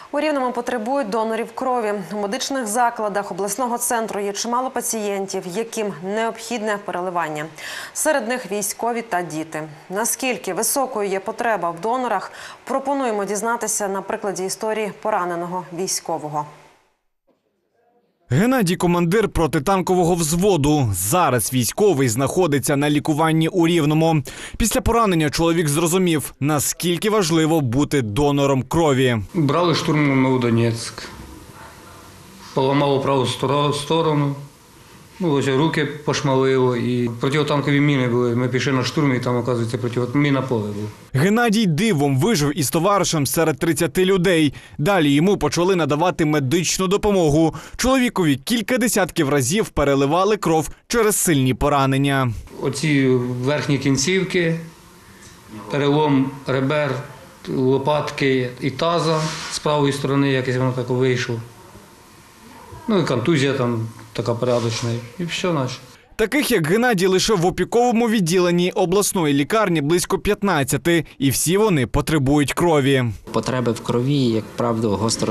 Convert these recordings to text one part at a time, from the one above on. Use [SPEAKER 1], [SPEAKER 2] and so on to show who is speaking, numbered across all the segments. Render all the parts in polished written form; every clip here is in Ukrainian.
[SPEAKER 1] У Рівному потребують донорів крові. У медичних закладах обласного центру є чимало пацієнтів, яким необхідне переливання. Серед них військові та діти. Наскільки високою є потреба в донорах, пропонуємо дізнатися на прикладі історії пораненого військового.
[SPEAKER 2] Геннадій – командир протитанкового взводу. Зараз військовий знаходиться на лікуванні у Рівному. Після поранення чоловік зрозумів, наскільки важливо бути донором крові.
[SPEAKER 3] Брали штурмом Новодонецьк. Поламало праву сторону. Ось руки пошмалило і протитанкові міни були. Ми пішли на штурм і там, оказується, міна поле було.
[SPEAKER 2] Геннадій дивом вижив із товаришем серед 30 людей. Далі йому почали надавати медичну допомогу. Чоловікові кілька десятків разів переливали кров через сильні поранення.
[SPEAKER 3] Оці верхні кінцівки, перелом ребер, лопатки і таза з правої сторони, якось воно так вийшло. Ну і контузія там така порядочна, і все наше.
[SPEAKER 2] Таких, як Геннадій, лише в опіковому відділенні обласної лікарні близько 15, і всі вони потребують крові.
[SPEAKER 4] Потреби в крові, як правило, гостро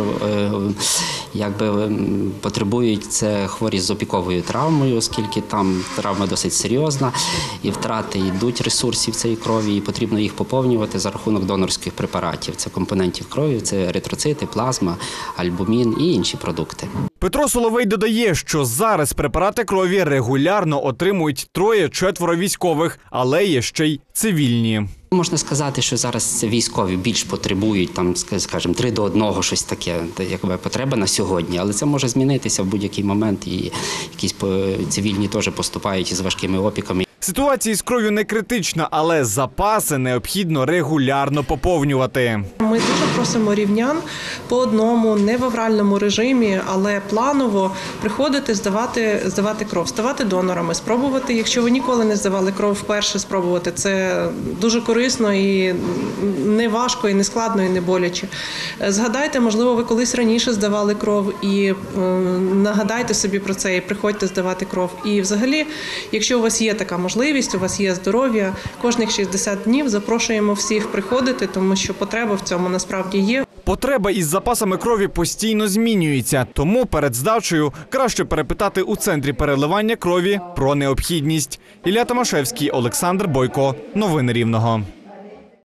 [SPEAKER 4] потребують це хворі з опіковою травмою, оскільки там травма досить серйозна, і втрати йдуть ресурсів цієї крові, і потрібно їх поповнювати за рахунок донорських препаратів. Це компонентів крові, це еритроцити, плазма, альбумін і інші продукти.
[SPEAKER 2] Петро Соловей додає, що зараз препарати крові регулярно отримують 3-4 військових, але є ще й цивільні.
[SPEAKER 4] Можна сказати, що зараз військові більш потребують, там, скажімо, 3 до 1, щось таке, якби потреба на сьогодні. Але це може змінитися в будь-який момент, і якісь цивільні теж поступають із важкими опіками.
[SPEAKER 2] Ситуація з кров'ю не критична, але запаси необхідно регулярно поповнювати.
[SPEAKER 5] Ми дуже просимо рівнян по одному, не в авральному режимі, але планово приходити, здавати кров, ставати донорами, спробувати, якщо ви ніколи не здавали кров, вперше спробувати. Це дуже корисно і не важко, і не складно, і не боляче. Згадайте, можливо, ви колись раніше здавали кров і нагадайте собі про це і приходьте здавати кров. І взагалі, якщо у вас є така можливість, у вас є здоров'я, кожних 60 днів запрошуємо всіх приходити, тому що потреба в цьому насправді є.
[SPEAKER 2] Потреба із запасами крові постійно змінюється, тому перед здачею краще перепитати у центрі переливання крові про необхідність. Ілля Томашевський, Олександр Бойко. Новини Рівного.